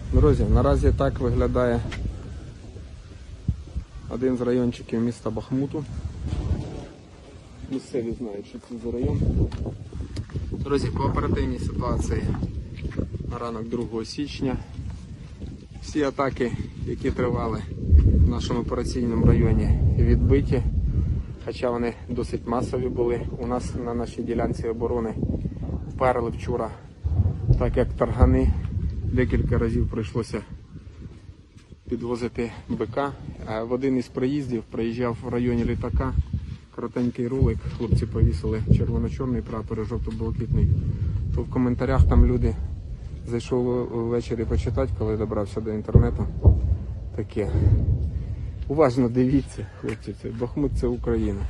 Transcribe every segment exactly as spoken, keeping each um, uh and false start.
Друзі, наразі так виглядає один з райончиків міста Бахмуту. Місцеві знають, що це за район. Друзі, по оперативній ситуації на ранок другого січня всі атаки, які тривали в нашому операційному районі, відбиті, хоча вони досить масові були. У нас на нашій ділянці оборони вперли вчора, так як таргани, декілька разів прийшлося підвозити БК. А в один із приїздів приїжджав в районі літака коротенький ролик, хлопці повісили червоно-чорний прапор і жовто-блакитний. То в коментарях там люди, зайшов ввечері почитати, коли добрався до інтернету, таке. Уважно дивіться, хлопці, це Бахмут, це Україна.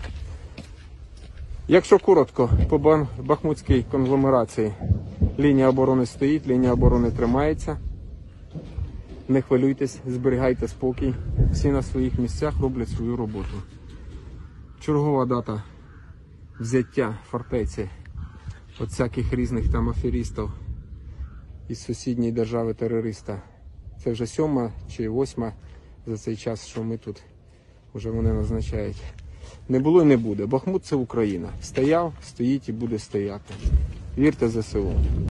Якщо коротко, по бахмутській конгломерації лінія оборони стоїть, лінія оборони тримається. Не хвилюйтесь, зберігайте спокій. Всі на своїх місцях роблять свою роботу. Чергова дата взяття фортеці від всяких різних там аферістів із сусідньої держави-терориста. Це вже сьома чи восьма за цей час, що ми тут, вже вони назначають. Не було і не буде. Бахмут – це Україна. Стояв, стоїть і буде стояти. Вірте ЗСУ.